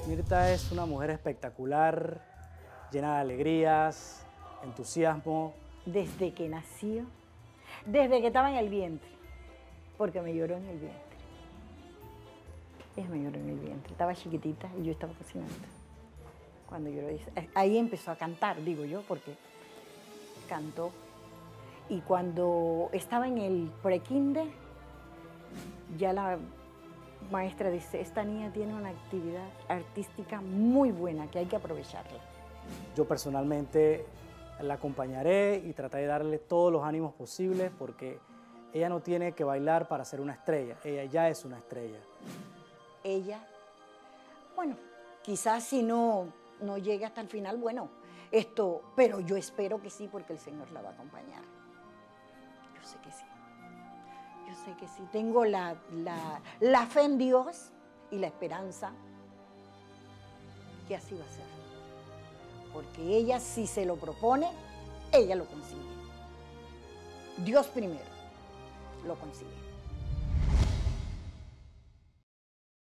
Mirta es una mujer espectacular, llena de alegrías, entusiasmo. Desde que nació, desde que estaba en el vientre, porque me lloró en el vientre. Ella me lloró en el vientre, estaba chiquitita y yo estaba cocinando. Cuando lloró, ahí empezó a cantar, digo yo, porque cantó. Y cuando estaba en el prekinder, ya la maestra dice, esta niña tiene una actividad artística muy buena que hay que aprovecharla. Yo personalmente la acompañaré y trataré de darle todos los ánimos posibles porque ella no tiene que bailar para ser una estrella, ella ya es una estrella. Ella, bueno, quizás si no llegue hasta el final, bueno, pero yo espero que sí porque el Señor la va a acompañar. Yo sé que sí. Yo sé que sí, tengo la fe en Dios y la esperanza que así va a ser. Porque ella, si se lo propone, ella lo consigue. Dios primero lo consigue.